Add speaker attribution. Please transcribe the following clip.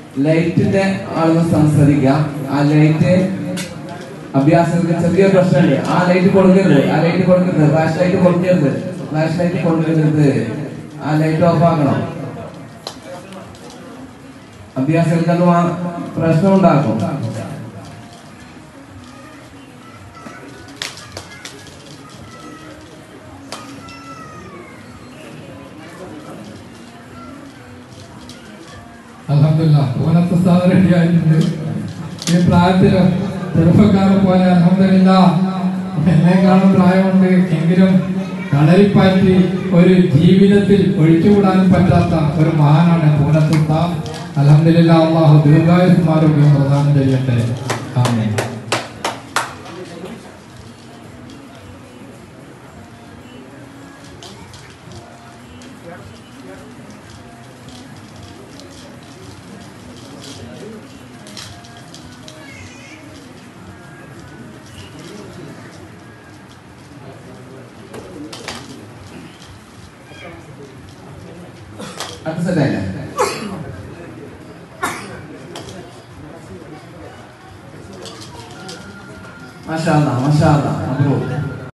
Speaker 1: ലൈറ്റിന്റെ ആളൊന്ന് സംസാരിക്കാം. ആ ലൈറ്റ് അഭ്യാസങ്ങൾക്ക് ചെറിയ പ്രശ്നമുണ്ട്. ആ ലൈറ്റ് കൊടുക്കരുത്, ആ ലൈറ്റ് കൊടുക്കരുത്, ഫ്ലാഷ് ലൈറ്റ് കൊടുക്കരുത്, ഫ്ലാഷ് ലൈറ്റ് കൊടുക്കരുത്. ആ ലൈറ്റ് ഓഫ് ആക്കണം. അഭ്യാസങ്ങൾക്ക് പ്രശ്നം ഉണ്ടാക്കും.
Speaker 2: അൽഹംദുലില്ലാ ഓനത്തെ സാധനം റെഡിയായിട്ടുണ്ട്. ഈ പ്രായത്തില് ചെറുപ്പക്കാരെ പോലെ അൽഹംദുലില്ലാ എന്നെക്കാളും പ്രായമുണ്ട് എങ്കിലും കളരിപ്പാറ്റി ഒരു ജീവിതത്തിൽ ഒഴിച്ചുകൂടാൻ പറ്റാത്ത ഒരു മഹാനാണ് പൂനത്തുത്ത. അൽഹംദുലില്ലാ അല്ലാഹു ദീർഘായുസ്സും ആരോഗ്യവും പ്രദാനം ചെയ്യട്ടെ. ആമീൻ.
Speaker 1: അടുത്ത സെറ്റായില്ലേ? മാഷാ അല്ലാഹ്, മാഷാ അല്ലാഹ്.